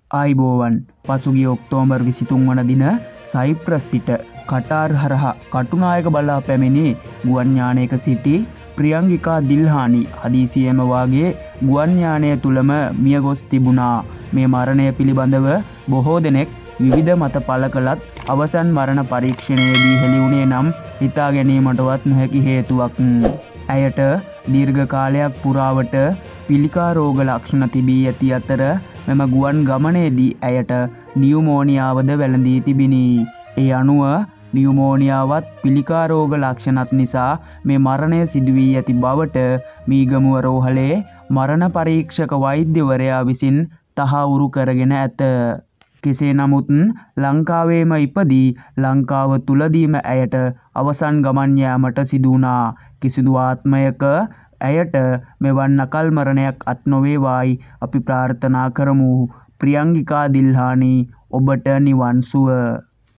ආයිබෝවන් පසුගිය ඔක්තෝබර් 23 වන දින සයිප්‍රස් සිට කටාර් හරහා කටුනායක බලා පැමිණි ගුවන් යානයක සිටි ප්‍රියංගිකා දිල්හානි හදිසියෙම වාගේ ගුවන් යානය තුලම මිය ගොස් තිබුණා. මේ මරණය පිළිබඳව බොහෝ දෙනෙක් විවිධ මත පළ කළත් අවසන් මරණ පරීක්ෂණයේදී හෙළි වුණේ නම් හිතා ගැනීමටවත් නොහැකි හේතුවක්. ඇයට දීර්ඝ කාලයක් පුරාවට පිළිකා රෝග ලක්ෂණ තිබී ඇති අතර මෙම ගුවන් ගමනේදී ඇයට නියුමෝනියාවද වැළඳී තිබිණි. ඒ අනුව නියුමෝනියාවත් පිළිකා රෝග ලක්ෂණත් නිසා මේ මරණය සිදු වී ඇති බවට මීගමුව රෝහලේ මරණ පරීක්ෂක වෛද්‍යවරයා විසින් තහවුරු කරගෙන ඇත. කෙසේ නමුත් ලංකාවේම ඉපදී ලංකාව තුලදීම ඇයට අවසන් ගමන් යාමට සිදු වුණා. කිසිදු ආත්මයක ඇයට මෙවන් අකල් මරණයක් අත් නොවේවායි අපි ප්‍රාර්ථනා කරමු. ප්‍රියංගිකා දිල්හානි ඔබට නිවන් සුව.